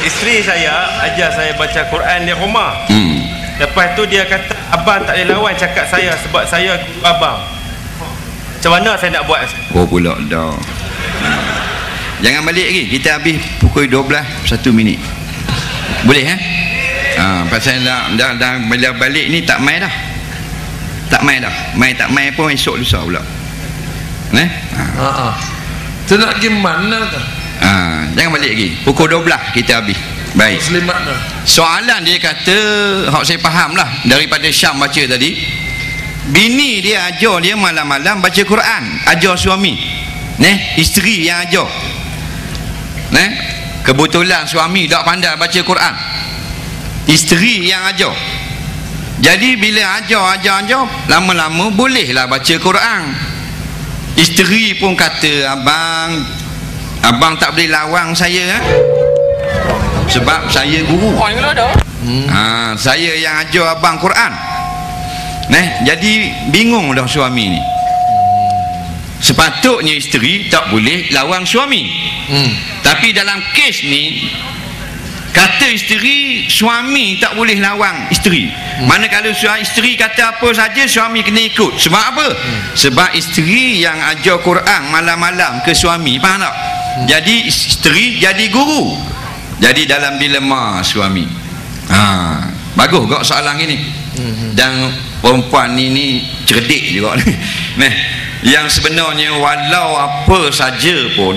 isteri saya ajar saya baca Quran di rumah. Lepas tu dia kata abang tak boleh lawan cakap saya sebab saya guru abang. Macam mana saya nak buat? Oh pula dah. Jangan balik lagi. Kita habis pukul 12 1 minit. Boleh pasal dah bila balik ni tak main dah. Tak main dah. Main tak main pun esok lusa pula. Tu nak pergi mana tu? Jangan balik lagi. Pukul 12 kita habis. Baik. Muslimat dah. Soalan dia kata, hak saya faham lah daripada Syam baca tadi. Bini dia ajar dia malam-malam baca Quran, ajar suami. Isteri yang ajar. Kebetulan suami tak pandai baca Quran. Isteri yang ajar. Jadi bila ajar, lama-lama bolehlah baca Quran. Isteri pun kata, abang tak boleh lawang saya sebab saya guru. Saya yang ajar abang Quran. Jadi bingung dah suami ni. Sepatutnya isteri tak boleh lawang suami. Tapi dalam kes ni kata isteri, suami tak boleh lawang isteri. Manakala isteri kata apa saja, suami kena ikut. Sebab apa? Sebab isteri yang ajar Quran malam-malam ke suami, faham tak? Jadi isteri jadi guru. Jadi dalam dilema suami. Bagus kok soalan gini. Dan perempuan ni cerdik juga ni. Yang sebenarnya walau apa saja pun,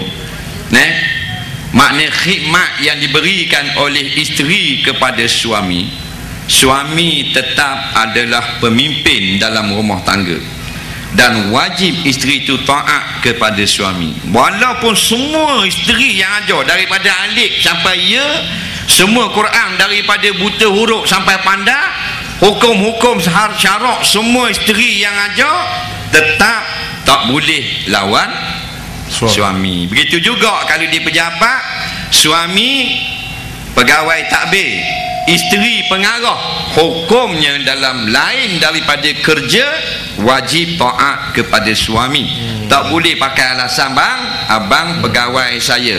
makna khidmat yang diberikan oleh isteri kepada suami, suami tetap adalah pemimpin dalam rumah tangga dan wajib isteri itu taat kepada suami. Walaupun semua isteri yang ajar daripada alif sampai ya, semua Quran daripada buta huruf sampai pandai, hukum-hukum syarak semua isteri yang ajar, tetap tak boleh lawan suami. Begitu juga kalau di pejabat, suami pegawai takbir, isteri pengarah, hukumnya dalam lain daripada kerja, wajib taat kepada suami. Tak boleh pakai alasan abang pegawai saya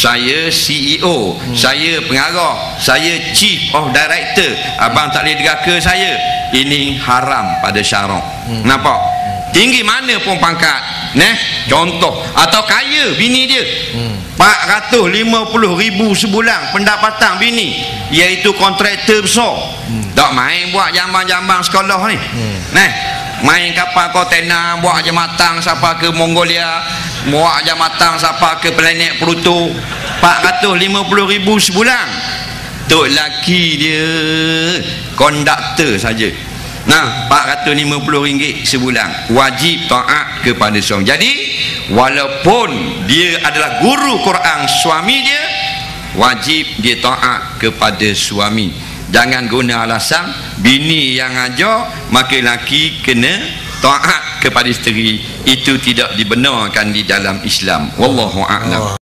CEO, saya pengarah, saya chief of director, abang tak boleh deraka saya. Ini haram pada syarak. Nampak? Tinggi mana pun pangkat, contoh, atau kaya bini dia, 450,000 sebulan pendapatan bini, iaitu kontraktor besar. Tak main buat jambang-jambang sekolah ni. Main kapal kontena, buat jambatan sampai ke Mongolia, buat jambatan sampai ke planet Pluto, 450,000 sebulan. Tok laki dia konduktor saja. 450 ringgit sebulan, wajib taat kepada suami. Jadi walaupun dia adalah guru Quran suami dia, wajib dia taat kepada suami. Jangan guna alasan bini yang ajar maka laki kena taat kepada isteri. Itu tidak dibenarkan di dalam Islam. Wallahu a'lam.